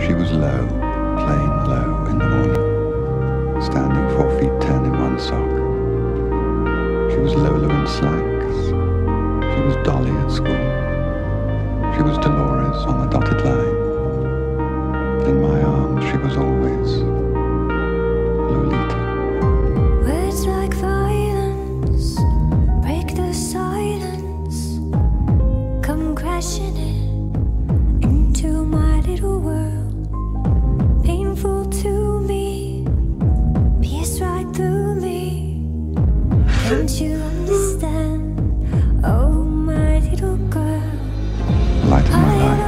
She was low, playing low in the morning, standing 4 feet 10 in one sock. She was Lola in slacks. She was Dolly at school. She was Dolores on the dotted line. In my arms she was always Lolita. Words like violence break the silence, come crashing in into my little world. Painful to me, pierce right through me. Don't you understand? Oh, my little girl. Light of my life,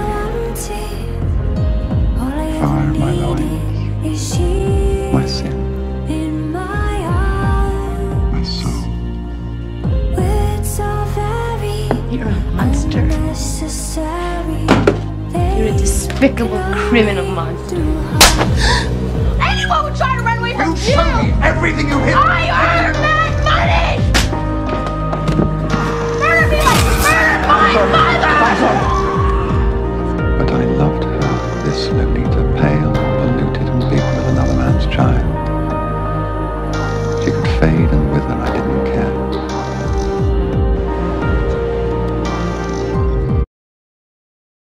fire my loins, my sin, in my heart. my soul. Words are very You're a monster. unnecessary. You're a despicable criminal monster. Anyone would try to run away from you! Show me everything you hid. I earn that money! Murder me like you murdered my mother! But I loved her, this Lolita, pale, polluted and big with another man's child. She could fade and